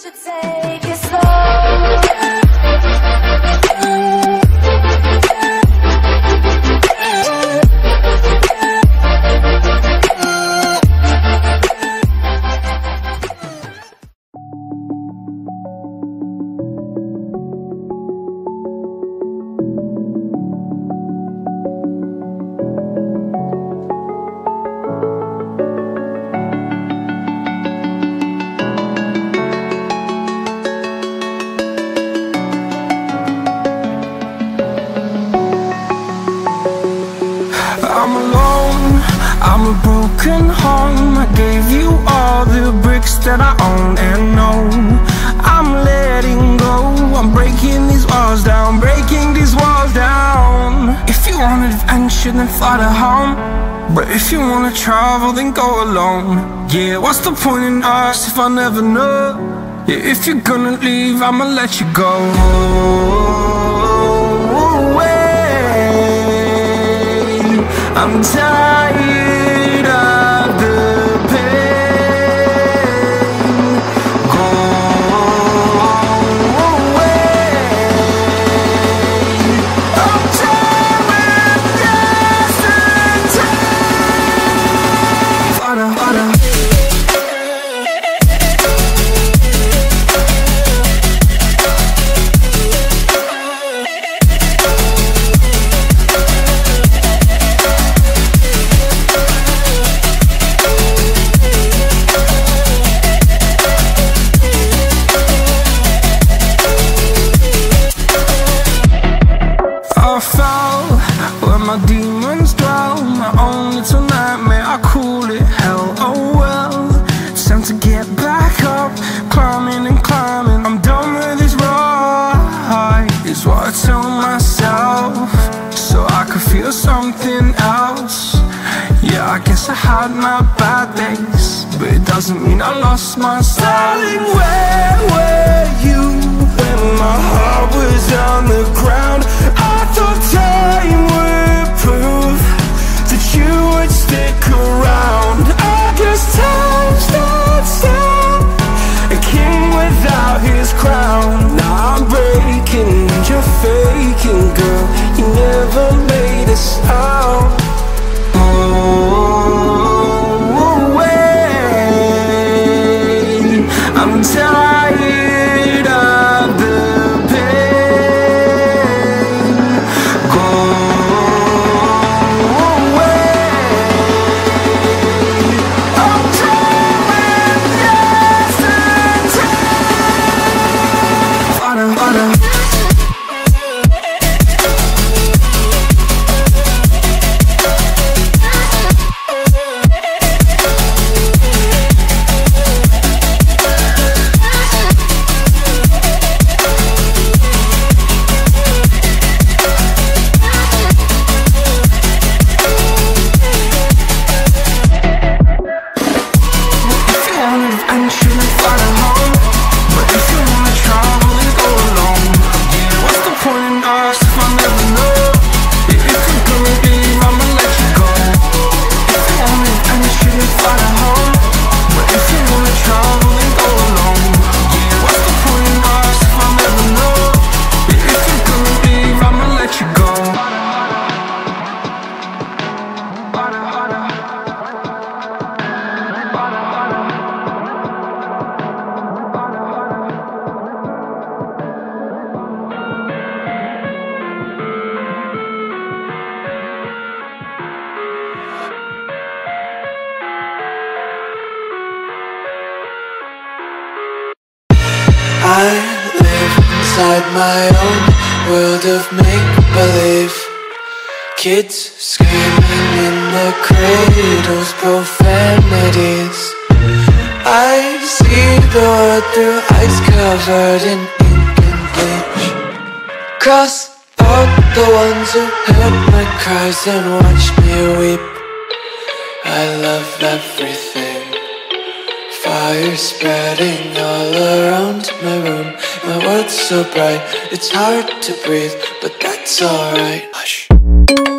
should take it slow. I'm alone, I'm a broken home. I gave you all the bricks that I own and know. I'm letting go, I'm breaking these walls down, breaking these walls down. If you want adventure, then fly to home. But if you wanna travel, then go alone. Yeah, what's the point in us if I never know? Yeah, if you're gonna leave, I'ma let you go. I'm tired of the pain. Go away. I'm tired of yesterday. Fada, fada. I fell where my demons dwell. My own little nightmare, I call it hell. Oh well, it's time to get back up. Climbing and climbing, I'm done with this ride, is what I tell myself, so I could feel something else. Yeah, I guess I had my bad days, but it doesn't mean I lost my style. Darling, where were you when my heart was on the ground? I thought time would prove that you would stick around. I guess time stood still, a king without his crown. Now I'm breaking and you're faking, girl. You never made a sound. Oh, wait, I'm tired of the pain. Go away. I'm tired of yesterday. Fada, fada. I live inside my own world of make-believe. Kids screaming in the cradles, profanities. I see the world through eyes covered in ink and bleach. Cross out the ones who heard my cries and watched me weep. I love everything. Fire spreading all around my room. My world's so bright, it's hard to breathe, but that's alright. Hush.